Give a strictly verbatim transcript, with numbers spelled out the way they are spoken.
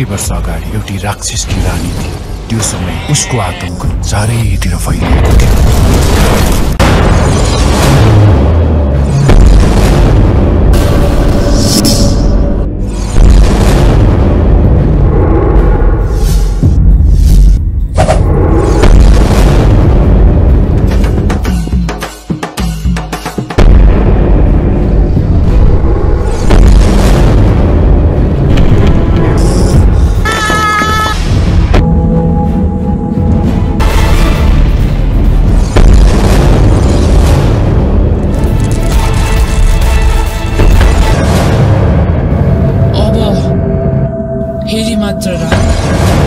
वर्ष अगाडि एउटी राक्षसकी रानी थिए। त्यो समय उसको आतंक चारैतिर फैलिएको थियो। हेरी मात्र रह